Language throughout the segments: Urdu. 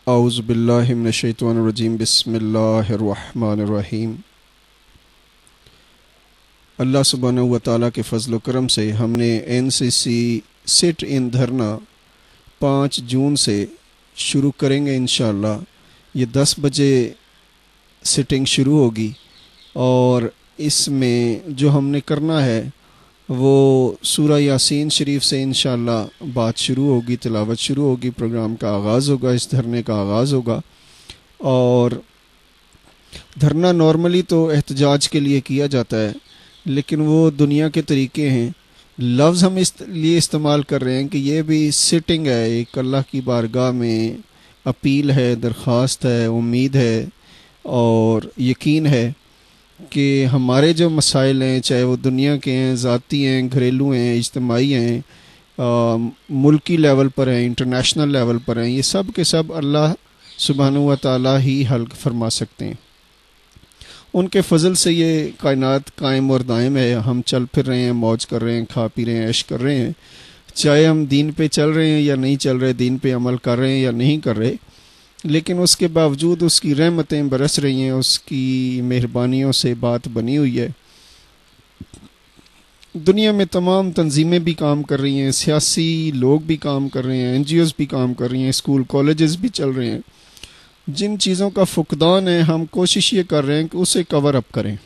اعوذ باللہ من الشیطان الرجیم بسم اللہ الرحمن الرحیم۔ اللہ سبحانہ و تعالیٰ کے فضل و کرم سے ہم نے NCC سٹ ان دھرنا 5 جون سے شروع کریں گے انشاءاللہ۔ یہ 10 بجے سٹنگ شروع ہوگی اور اس میں جو ہم نے کرنا ہے وہ سورہ یاسین شریف سے انشاءاللہ بات شروع ہوگی، تلاوت شروع ہوگی، پروگرام کا آغاز ہوگا، اس دھرنے کا آغاز ہوگا۔ اور دھرنا نارملی تو احتجاج کے لیے کیا جاتا ہے، لیکن وہ دنیا کے طریقے ہیں۔ لفظ ہم اس لیے استعمال کر رہے ہیں کہ یہ بھی سٹنگ ہے، ایک اللہ کی بارگاہ میں اپیل ہے، درخواست ہے، امید ہے اور یقین ہے کہ ہمارے جو مسائل ہیں، چاہے وہ دنیا کے ہیں، ذاتی ہیں، گھریلو ہیں، اجتماعی ہیں، ملکی لیول پر ہیں، انٹرنیشنل لیول پر ہیں، یہ سب کے سب اللہ سبحانہ و تعالیٰ ہی حل فرما سکتے ہیں۔ ان کے فضل سے یہ کائنات قائم اور دائم ہے۔ ہم چل پھر رہے ہیں، موج کر رہے ہیں، کھا پی رہے ہیں، عیش کر رہے ہیں، چاہے ہم دین پہ چل رہے ہیں یا نہیں چل رہے، دین پہ عمل کر رہے ہیں یا نہیں کر رہے، لیکن اس کے باوجود اس کی رحمتیں برس رہی ہیں، اس کی مہربانیوں سے بات بنی ہوئی ہے۔ دنیا میں تمام تنظیمیں بھی کام کر رہی ہیں، سیاسی لوگ بھی کام کر رہے ہیں، NGOs بھی کام کر رہی ہیں، اسکول کالجز بھی چل رہے ہیں۔ جن چیزوں کا فقدان ہے ہم کوشش یہ کر رہے ہیں کہ اسے کور اپ کریں،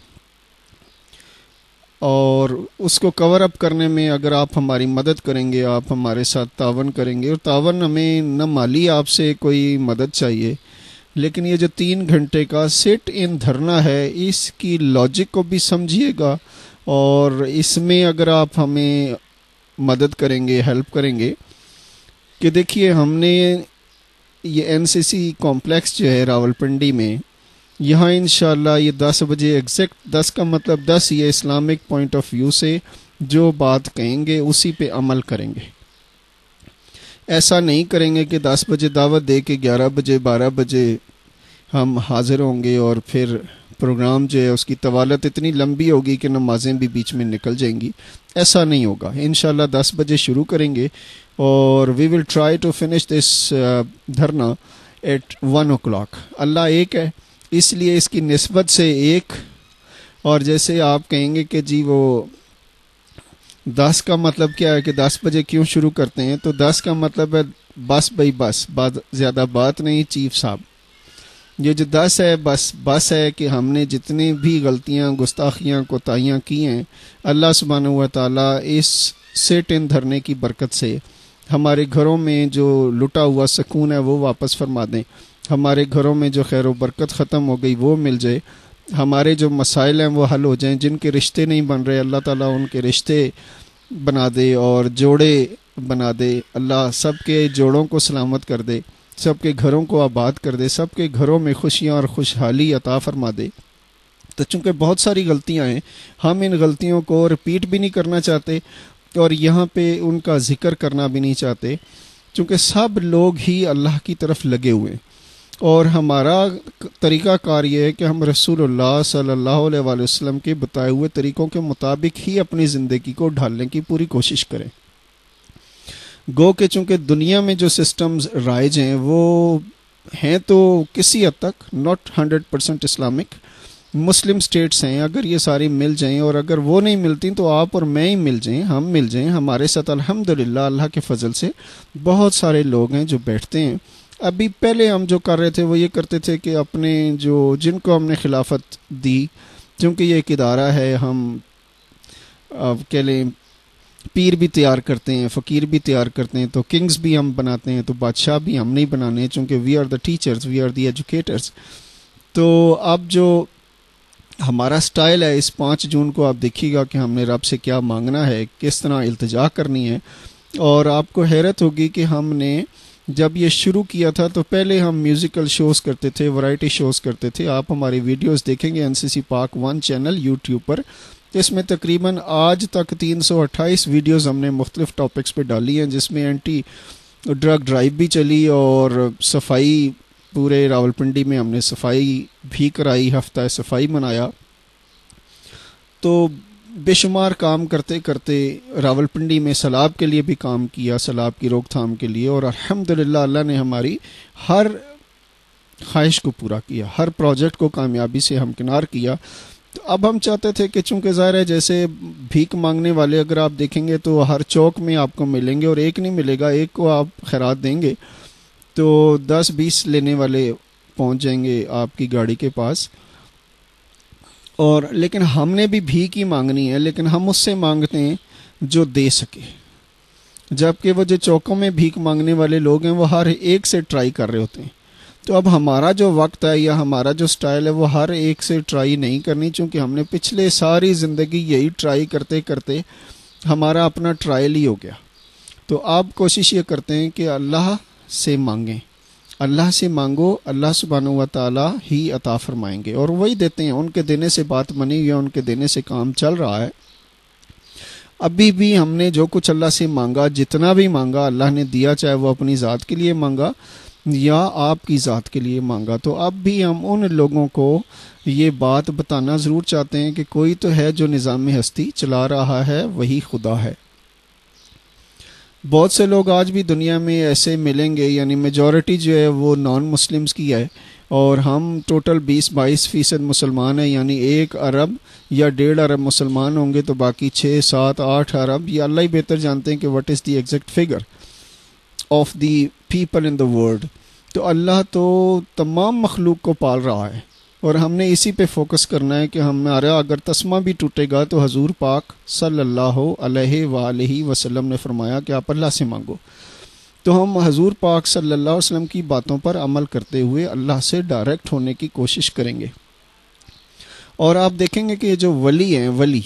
اور اس کو کور اپ کرنے میں اگر آپ ہماری مدد کریں گے، آپ ہمارے ساتھ تعاون کریں گے، اور تعاون ہمیں نہ مالی آپ سے کوئی مدد چاہیے، لیکن یہ جو 3 گھنٹے کا سٹ ان دھرنا ہے اس کی لاجک کو بھی سمجھیے گا، اور اس میں اگر آپ ہمیں مدد کریں گے، ہیلپ کریں گے کہ دیکھیے ہم نے یہ NCC کمپلیکس جو ہے راولپنڈی میں، یہاں انشاءاللہ یہ 10 بجے ایگزیکٹ، 10 کا مطلب 10، یہ اسلامک پوائنٹ آف ویو سے جو بات کہیں گے اسی پہ عمل کریں گے۔ ایسا نہیں کریں گے کہ 10 بجے دعوت دے کے 11 بجے 12 بجے ہم حاضر ہوں گے اور پھر پروگرام جو ہے اس کی طوالت اتنی لمبی ہوگی کہ نمازیں بھی بیچ میں نکل جائیں گی۔ ایسا نہیں ہوگا، انشاءاللہ 10 بجے شروع کریں گے اور we will try to finish this دھرنا ایٹ 1 o'clock۔ اللہ ایک ہے، اس لیے اس کی نسبت سے ایک، اور جیسے آپ کہیں گے کہ جی وہ 10 کا مطلب کیا ہے کہ 10 بجے کیوں شروع کرتے ہیں، تو 10 کا مطلب ہے بس بھائی بس، زیادہ بات نہیں چیف صاحب۔ یہ جو 10 ہے بس ہے کہ ہم نے جتنی بھی غلطیاں، گستاخیاں، کوتاہیاں کی ہیں، اللہ سبحانہ و تعالیٰ اس سٹ ان دھرنے کی برکت سے ہمارے گھروں میں جو لٹا ہوا سکون ہے وہ واپس فرما دیں، ہمارے گھروں میں جو خیر و برکت ختم ہو گئی وہ مل جائے، ہمارے جو مسائل ہیں وہ حل ہو جائیں، جن کے رشتے نہیں بن رہے اللہ تعالیٰ ان کے رشتے بنا دے اور جوڑے بنا دے، اللہ سب کے جوڑوں کو سلامت کر دے، سب کے گھروں کو آباد کر دے، سب کے گھروں میں خوشیاں اور خوشحالی عطا فرما دے۔ تو چونکہ بہت ساری غلطیاں ہیں، ہم ان غلطیوں کو رپیٹ بھی نہیں کرنا چاہتے اور یہاں پہ ان کا ذکر کرنا بھی نہیں چاہتے، چونکہ سب لوگ ہی اللہ کی طرف لگے ہوئے ہیں، اور ہمارا طریقہ کار یہ ہے کہ ہم رسول اللہ صلی اللہ علیہ وآلہ وسلم کے بتائے ہوئے طریقوں کے مطابق ہی اپنی زندگی کو ڈھالنے کی پوری کوشش کریں۔ گو کہ چونکہ دنیا میں جو سسٹمز رائج ہیں وہ ہیں تو کسی حد تک ناٹ 100% اسلامک، مسلم سٹیٹس ہیں، اگر یہ ساری مل جائیں، اور اگر وہ نہیں ملتی تو آپ اور میں ہی مل جائیں، ہم مل جائیں، ہمارے ساتھ الحمدللہ اللہ کے فضل سے بہت سارے لوگ ہیں جو بیٹھتے ہیں۔ ابھی پہلے ہم جو کر رہے تھے وہ یہ کرتے تھے کہ اپنے جن کو ہم نے خلافت دی، چونکہ یہ ایک ادارہ ہے، ہم کہہ لیں پیر بھی تیار کرتے ہیں، فقیر بھی تیار کرتے ہیں، تو کنگز بھی ہم بناتے ہیں، تو بادشاہ بھی ہم نہیں بنانے، چونکہ we are the teachers, we are the educators. تو اب جو ہمارا سٹائل ہے اس 5 جون کو آپ دیکھیے گا کہ ہم نے رب سے کیا مانگنا ہے، کس طرح التجا کرنی ہے، اور آپ کو حیرت ہوگی کہ ہم نے جب یہ شروع کیا تھا تو پہلے ہم میوزیکل شوز کرتے تھے، ورائٹی شوز کرتے تھے۔ آپ ہماری ویڈیوز دیکھیں گے NCC پاک 1 چینل یوٹیوب پر، اس میں تقریباً آج تک 328 ویڈیوز ہم نے مختلف ٹاپکس پہ ڈالی ہیں، جس میں اینٹی ڈرگ ڈرائیو بھی چلی اور صفائی، پورے راولپنڈی میں ہم نے صفائی بھی کرائی، ہفتہ صفائی منایا۔ تو بے شمار کام کرتے کرتے راولپنڈی میں سیلاب کے لیے بھی کام کیا، سیلاب کی روک تھام کے لیے، اور الحمدللہ اللہ نے ہماری ہر خواہش کو پورا کیا، ہر پروجیکٹ کو کامیابی سے ہمکنار کیا۔ تو اب ہم چاہتے تھے کہ چونکہ ظاہر ہے جیسے بھیک مانگنے والے اگر آپ دیکھیں گے تو ہر چوک میں آپ کو ملیں گے، اور ایک نہیں ملے گا، ایک کو آپ خیرات دیں گے تو 10-20 لینے والے پہنچ جائیں گے آپ کی گاڑی کے پاس۔ اور لیکن ہم نے بھی بھیک ہی مانگنی ہے، لیکن ہم اس سے مانگتے ہیں جو دے سکے، جبکہ وہ جو چوکوں میں بھیک مانگنے والے لوگ ہیں وہ ہر ایک سے ٹرائی کر رہے ہوتے ہیں۔ تو اب ہمارا جو وقت ہے یا ہمارا جو سٹائل ہے وہ ہر ایک سے ٹرائی نہیں کرنی، چونکہ ہم نے پچھلے ساری زندگی یہی ٹرائی کرتے کرتے ہمارا اپنا ٹرائل ہی ہو گیا۔ تو آپ کوشش یہ کرتے ہیں کہ اللہ سے مانگیں، اللہ سے مانگو، اللہ سبحانہ و تعالی ہی عطا فرمائیں گے، اور وہی دیتے ہیں، ان کے دینے سے بات بنی ہوئی ہے، ان کے دینے سے کام چل رہا ہے۔ ابھی بھی ہم نے جو کچھ اللہ سے مانگا، جتنا بھی مانگا اللہ نے دیا، چاہے وہ اپنی ذات کے لیے مانگا یا آپ کی ذات کے لیے مانگا۔ تو اب بھی ہم ان لوگوں کو یہ بات بتانا ضرور چاہتے ہیں کہ کوئی تو ہے جو نظام ہستی چلا رہا ہے، وہی خدا ہے۔ بہت سے لوگ آج بھی دنیا میں ایسے ملیں گے، یعنی میجورٹی جو ہے وہ نان مسلمز کی ہے، اور ہم ٹوٹل 20-22% مسلمان ہیں، یعنی 1 ارب یا 1.5 ارب مسلمان ہوں گے، تو باقی 6, 7, 8 ارب، یہ اللہ ہی بہتر جانتے ہیں کہ what is the exact figure of the people in the world. تو اللہ تو تمام مخلوق کو پال رہا ہے، اور ہم نے اسی پہ فوکس کرنا ہے کہ ہمارا اگر تسمہ بھی ٹوٹے گا تو حضور پاک صلی اللہ علیہ وآلہ وسلم نے فرمایا کہ آپ اللہ سے مانگو۔ تو ہم حضور پاک صلی اللہ علیہ وسلم کی باتوں پر عمل کرتے ہوئے اللہ سے ڈائریکٹ ہونے کی کوشش کریں گے۔ اور آپ دیکھیں گے کہ یہ جو ولی ہیں، ولی،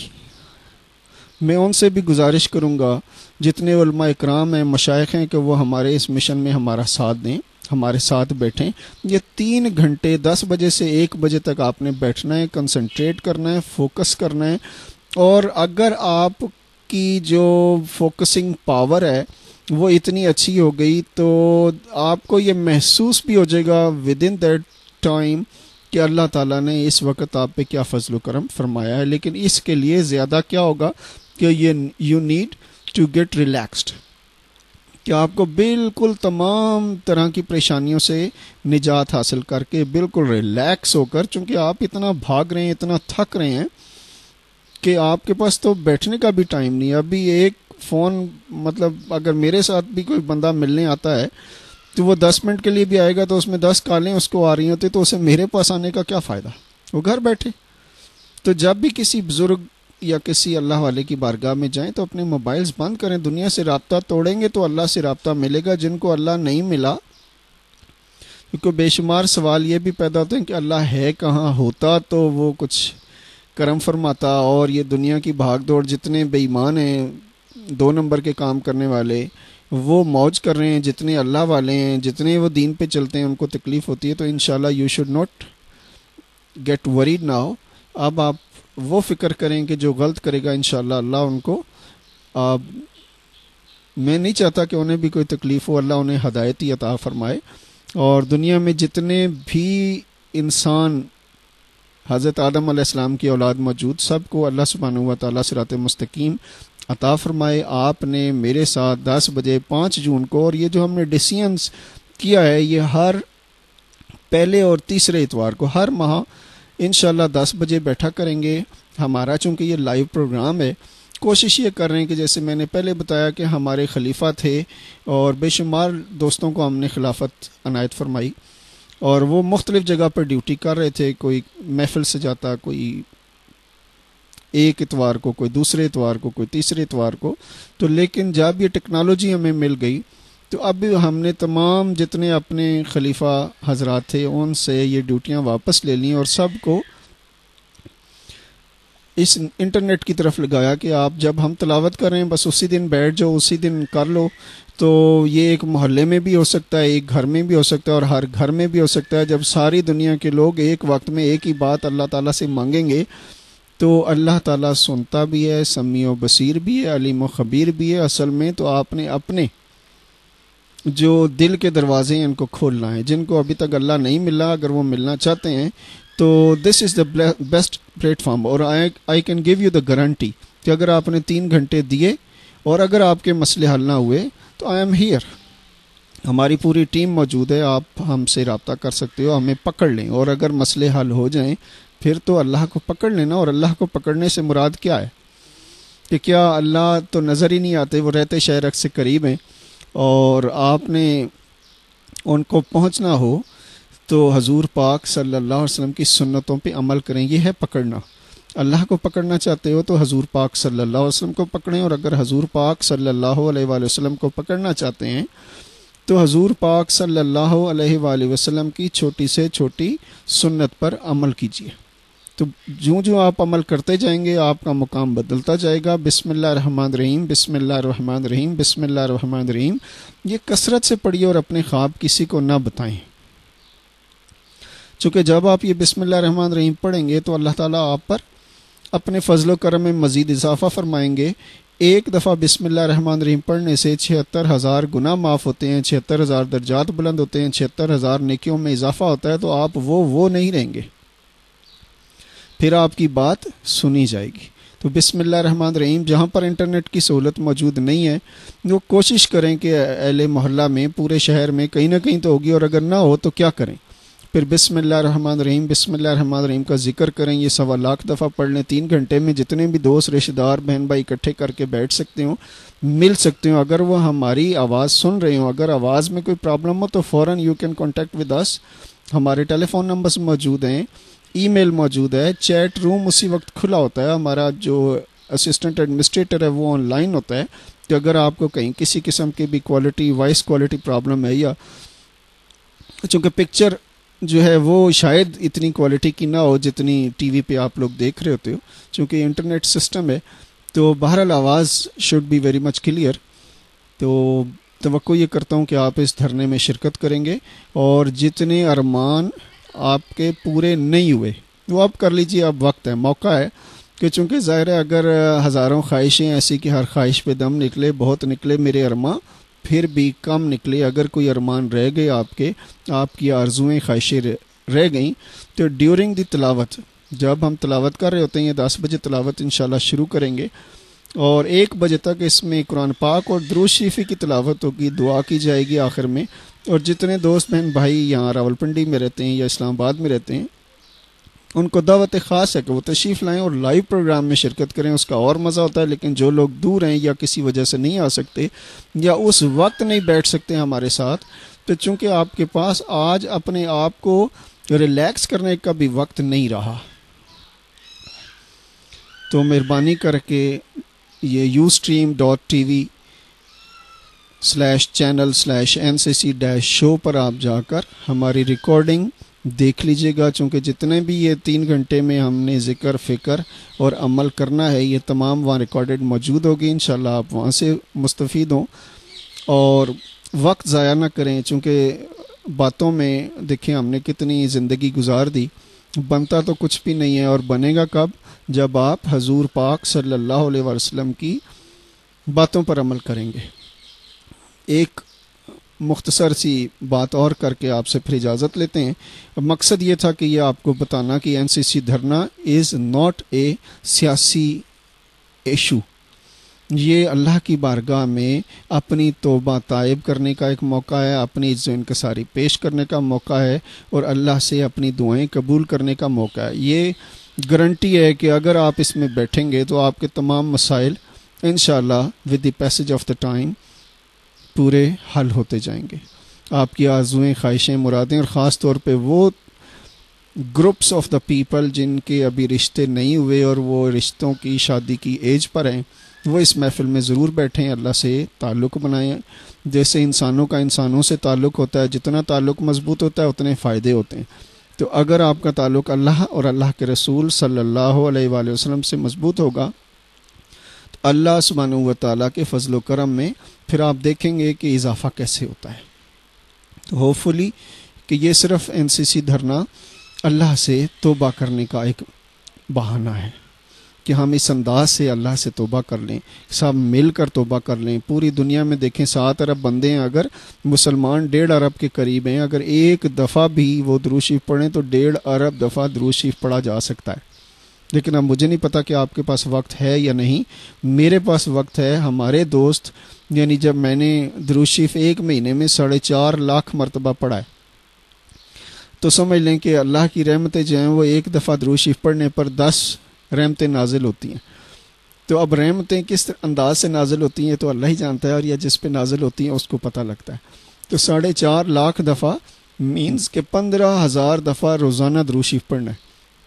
میں ان سے بھی گزارش کروں گا، جتنے علماء اکرام ہیں، مشائخ ہیں، کہ وہ ہمارے اس مشن میں ہمارا ساتھ دیں، ہمارے ساتھ بیٹھیں۔ یہ 3 گھنٹے 10 بجے سے 1 بجے تک آپ نے بیٹھنا ہے، کنسنٹریٹ کرنا ہے، فوکس کرنا ہے، اور اگر آپ کی جو فوکسنگ پاور ہے وہ اتنی اچھی ہو گئی تو آپ کو یہ محسوس بھی ہو جائے گا ود ان دیٹ ٹائم کہ اللہ تعالیٰ نے اس وقت آپ پہ کیا فضل و کرم فرمایا ہے۔ لیکن اس کے لیے زیادہ کیا ہوگا کہ you need to get relaxed, کہ آپ کو بالکل تمام طرح کی پریشانیوں سے نجات حاصل کر کے بالکل ریلیکس ہو کر، چونکہ آپ اتنا بھاگ رہے ہیں، اتنا تھک رہے ہیں کہ آپ کے پاس تو بیٹھنے کا بھی ٹائم نہیں ہے۔ ابھی ایک فون، مطلب اگر میرے ساتھ بھی کوئی بندہ ملنے آتا ہے تو وہ 10 منٹ کے لیے بھی آئے گا تو اس میں 10 کالیں اس کو آ رہی ہوتی، تو اسے میرے پاس آنے کا کیا فائدہ، وہ گھر بیٹھے۔ تو جب بھی کسی بزرگ یا کسی اللہ والے کی بارگاہ میں جائیں تو اپنے موبائلز بند کریں، دنیا سے رابطہ توڑیں گے تو اللہ سے رابطہ ملے گا۔ جن کو اللہ نہیں ملا، کیونکہ بے شمار سوال یہ بھی پیدا ہوتے ہیں کہ اللہ ہے کہاں، ہوتا تو وہ کچھ کرم فرماتا، اور یہ دنیا کی بھاگ دوڑ، جتنے بے ایمان ہیں، 2 نمبر کے کام کرنے والے، وہ موج کر رہے ہیں، جتنے اللہ والے ہیں، جتنے وہ دین پہ چلتے ہیں، ان کو تکلیف ہوتی ہے۔ تو انشاءاللہ you should not get worried now. اب آپ وہ فکر کریں کہ جو غلط کرے گا انشاءاللہ اللہ ان کو، میں نہیں چاہتا کہ انہیں بھی کوئی تکلیف ہو، اللہ انہیں ہدایت ہی عطا فرمائے۔ اور دنیا میں جتنے بھی انسان حضرت آدم علیہ السلام کی اولاد موجود، سب کو اللہ سبحانہ و تعالیٰ صراط مستقیم عطا فرمائے۔ آپ نے میرے ساتھ 10 بجے 5 جون کو، اور یہ جو ہم نے ڈیسیژنز کیا ہے یہ ہر پہلے اور تیسرے اتوار کو ہر ماہ انشاءاللہ 10 بجے بیٹھا کریں گے۔ ہمارا چونکہ یہ لائیو پروگرام ہے، کوشش یہ کر رہے ہیں کہ جیسے میں نے پہلے بتایا کہ ہمارے خلیفہ تھے اور بے شمار دوستوں کو ہم نے خلافت عنایت فرمائی، اور وہ مختلف جگہ پر ڈیوٹی کر رہے تھے، کوئی محفل سے جاتا، کوئی ایک اتوار کو، کوئی دوسرے اتوار کو، کوئی تیسرے اتوار کو۔ تو لیکن جب یہ ٹیکنالوجی ہمیں مل گئی تو اب ہم نے تمام جتنے اپنے خلیفہ حضرات تھے ان سے یہ ڈیوٹیاں واپس لے لیں، اور سب کو اس انٹرنیٹ کی طرف لگایا کہ آپ جب ہم تلاوت کر رہے ہیں بس اسی دن بیٹھ جاؤ، اسی دن کر لو۔ تو یہ ایک محلے میں بھی ہو سکتا ہے، ایک گھر میں بھی ہو سکتا ہے، اور ہر گھر میں بھی ہو سکتا ہے۔ جب ساری دنیا کے لوگ ایک وقت میں ایک ہی بات اللہ تعالیٰ سے مانگیں گے تو اللہ تعالیٰ سنتا بھی ہے، سمیع و بصیر بھی ہے، علیم و خبیر بھی ہے۔ اصل میں تو آپ نے اپنے جو دل کے دروازے ہیں ان کو کھولنا ہے، جن کو ابھی تک اللہ نہیں ملا، اگر وہ ملنا چاہتے ہیں تو this is the best platform. اور I can give you the guarantee کہ اگر آپ نے 3 گھنٹے دیے اور اگر آپ کے مسئلے حل نہ ہوئے تو آئی ایم ہیئر، ہماری پوری ٹیم موجود ہے، آپ ہم سے رابطہ کر سکتے ہو، ہمیں پکڑ لیں، اور اگر مسئلے حل ہو جائیں پھر تو اللہ کو پکڑ لینا. اور اللہ کو پکڑنے سے مراد کیا ہے کہ کیا اللہ تو نظر ہی نہیں آتے، وہ رہتے شہر سے قریب ہیں، اور آپ نے ان کو پہنچنا ہو تو حضور پاک صلی اللہ علیہ وسلم کی سنتوں پہ عمل کریں. یہ ہے پکڑنا. اللہ کو پکڑنا چاہتے ہو تو حضور پاک صلی اللہ علیہ وسلم کو پکڑیں، اور اگر حضور پاک صلی اللہ علیہ وآلہ وسلم کو پکڑنا چاہتے ہیں تو حضور پاک صلی اللہ علیہ وآلہ وسلم کی چھوٹی سے چھوٹی سنت پر عمل کیجیے. تو جو آپ عمل کرتے جائیں گے آپ کا مقام بدلتا جائے گا. بسم اللہ الرحمن الرحیم، بسم اللہ الرحمن الرحیم، بسم اللہ الرحمن الرحیم، یہ کثرت سے پڑھیے اور اپنے خواب کسی کو نہ بتائیں. چونکہ جب آپ یہ بسم اللہ الرحمن الرحیم پڑھیں گے تو اللہ تعالیٰ آپ پر اپنے فضل و کرم میں مزید اضافہ فرمائیں گے. ایک دفعہ بسم اللہ الرحمن الرحیم پڑھنے سے 76,000 گناہ معاف ہوتے ہیں، 76,000 درجات بلند ہوتے ہیں، 76,000 نیکیوں میں اضافہ ہوتا ہے. تو آپ وہ نہیں رہیں گے، پھر آپ کی بات سنی جائے گی. تو بسم اللہ الرحمن الرحیم جہاں پر انٹرنیٹ کی سہولت موجود نہیں ہے وہ کوشش کریں کہ اہل محلہ میں، پورے شہر میں کہیں نہ کہیں تو ہوگی، اور اگر نہ ہو تو کیا کریں، پھر بسم اللہ الرحمن الرحیم، بسم اللہ الرحمن الرحیم کا ذکر کریں. یہ 1.25 دفعہ پڑھ لیں. 3 گھنٹے میں جتنے بھی دوست، رشتہ دار، بہن بھائی اکٹھے کر کے بیٹھ سکتے ہوں، مل سکتے ہوں. اگر وہ ہماری آواز سن رہے ہوں، اگر آواز میں کوئی پرابلم ہو تو فوراً you can contact with us. ہمارے ٹیلی فون نمبرز موجود ہیں، ای میل موجود ہے، چیٹ روم اسی وقت کھلا ہوتا ہے. ہمارا جو اسسٹنٹ ایڈمنسٹریٹر ہے وہ آن لائن ہوتا ہے. تو اگر آپ کو کہیں کسی قسم کی بھی وائس کوالٹی پرابلم ہے، یا چونکہ پکچر جو ہے وہ شاید اتنی کوالٹی کی نہ ہو جتنی ٹی وی پہ آپ لوگ دیکھ رہے ہوتے ہو، چونکہ انٹرنیٹ سسٹم ہے، تو بہرحال آواز should be very much clear. تو توقع یہ کرتا ہوں کہ آپ اس دھرنے میں شرکت کریں گے، اور جتنے ارمان آپ کے پورے نہیں ہوئے وہ آپ کر لیجیے. اب وقت ہے، موقع ہے، کہ چونکہ ظاہر ہے اگر ہزاروں خواہشیں ایسی کہ ہر خواہش پہ دم نکلے، بہت نکلے میرے ارمان، پھر بھی کم نکلے. اگر کوئی ارمان رہ گئے آپ کی آرزوئیں، خواہشیں رہ گئیں، تو ڈیورنگ دی تلاوت، جب ہم تلاوت کر رہے ہوتے ہیں، 10 بجے تلاوت انشاءاللہ شروع کریں گے، اور 1 بجے تک اس میں قرآن پاک اور درود شریفی کی تلاوت ہوگی، دعا کی جائے گی آخر میں. اور جتنے دوست بہن بھائی یہاں راولپنڈی میں رہتے ہیں یا اسلام آباد میں رہتے ہیں، ان کو دعوت خاص ہے کہ وہ تشریف لائیں اور لائیو پروگرام میں شرکت کریں. اس کا اور مزہ ہوتا ہے. لیکن جو لوگ دور ہیں یا کسی وجہ سے نہیں آ سکتے یا اس وقت نہیں بیٹھ سکتے ہمارے ساتھ، تو چونکہ آپ کے پاس آج اپنے آپ کو ریلیکس کرنے کا بھی وقت نہیں رہا، تو مہربانی کر کے یہ ustream.tv/channel/ncc-show پر آپ جا کر ہماری ریکارڈنگ دیکھ لیجئے گا. چونکہ جتنے بھی یہ 3 گھنٹے میں ہم نے ذکر، فکر اور عمل کرنا ہے، یہ تمام وہاں ریکارڈڈ موجود ہوگی. انشاءاللہ آپ وہاں سے مستفید ہوں اور وقت ضائع نہ کریں. چونکہ باتوں میں دیکھیں ہم نے کتنی زندگی گزار دی، بنتا تو کچھ بھی نہیں ہے. اور بنے گا کب؟ جب آپ حضور پاک صلی اللہ علیہ وسلم کی باتوں پر عمل کریں گے. ایک مختصر سی بات اور کر کے آپ سے پھر اجازت لیتے ہیں. مقصد یہ تھا کہ یہ آپ کو بتانا کہ NCC dharna is not a سیاسی ایشو. یہ اللہ کی بارگاہ میں اپنی توبہ طائب کرنے کا ایک موقع ہے، اپنی عجز و انکساری پیش کرنے کا موقع ہے، اور اللہ سے اپنی دعائیں قبول کرنے کا موقع ہے. یہ گارنٹی ہے کہ اگر آپ اس میں بیٹھیں گے تو آپ کے تمام مسائل انشاءاللہ with the passage of the time پورے حل ہوتے جائیں گے. آپ کی آرزوئیں، خواہشیں، مرادیں، اور خاص طور پہ وہ گروپس آف دا پیپل جن کے ابھی رشتے نہیں ہوئے اور وہ رشتوں کی شادی کی ایج پر ہیں، وہ اس محفل میں ضرور بیٹھیں، اللہ سے تعلق بنائیں. جیسے انسانوں کا انسانوں سے تعلق ہوتا ہے، جتنا تعلق مضبوط ہوتا ہے اتنے فائدے ہوتے ہیں. تو اگر آپ کا تعلق اللہ اور اللہ کے رسول صلی اللہ علیہ وآلہ وسلم سے مضبوط ہوگا تو اللہ سبحانہ و تعالیٰ کے فضل و کرم میں پھر آپ دیکھیں گے کہ اضافہ کیسے ہوتا ہے. تو ہوپفلی کہ یہ صرف NCC دھرنا اللہ سے توبہ کرنے کا ایک بہانہ ہے کہ ہم اس انداز سے اللہ سے توبہ کر لیں، سب مل کر توبہ کر لیں. پوری دنیا میں دیکھیں 7 ارب بندے ہیں، اگر مسلمان 1.5 ارب کے قریب ہیں، اگر ایک دفعہ بھی وہ درود شریف پڑھیں تو 1.5 ارب دفعہ درود شریف پڑھا جا سکتا ہے. لیکن اب مجھے نہیں پتا کہ آپ کے پاس وقت ہے یا نہیں. میرے پاس وقت ہے. ہمارے دوست یعنی جب میں نے درود شریف ایک مہینے میں 4.5 لاکھ مرتبہ پڑھا ہے تو سمجھ لیں کہ اللہ کی رحمتیں جو ہیں وہ ایک دفعہ درود شریف پڑھنے پر 10 رحمتیں نازل ہوتی ہیں. تو اب رحمتیں کس انداز سے نازل ہوتی ہیں تو اللہ ہی جانتا ہے، اور یا جس پہ نازل ہوتی ہیں اس کو پتہ لگتا ہے. تو 4.5 لاکھ دفعہ مینز کہ 15,000 دفعہ روزانہ درود شریف پڑھنا ہے.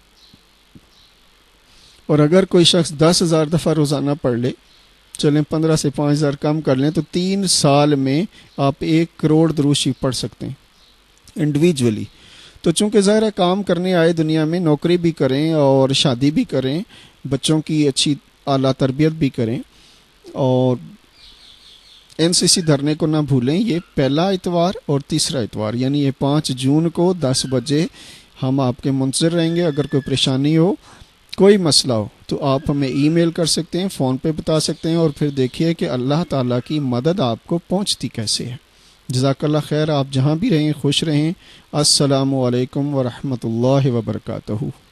اور اگر کوئی شخص 10,000 دفعہ روزانہ پڑھ لے، چلیں 15 سے 5,000 کم کر لیں، تو 3 سال میں آپ 1 کروڑ درود شریف پڑھ سکتے ہیں انڈیویجولی. تو چونکہ ظاہر ہے کام کرنے آئے دنیا میں، نوکری بھی کریں اور شادی بھی کریں، بچوں کی اچھی اعلیٰ تربیت بھی کریں، اور NCC دھرنے کو نہ بھولیں. یہ پہلا اتوار اور تیسرا اتوار، یعنی یہ 5 جون کو 10 بجے ہم آپ کے منتظر رہیں گے. اگر کوئی پریشانی ہو، کوئی مسئلہ ہو، تو آپ ہمیں ای میل کر سکتے ہیں، فون پہ بتا سکتے ہیں، اور پھر دیکھیے کہ اللہ تعالیٰ کی مدد آپ کو پہنچتی کیسے ہے. جزاک اللہ خیر. آپ جہاں بھی رہیں خوش رہیں. السلام علیکم ورحمۃ اللہ وبرکاتہ.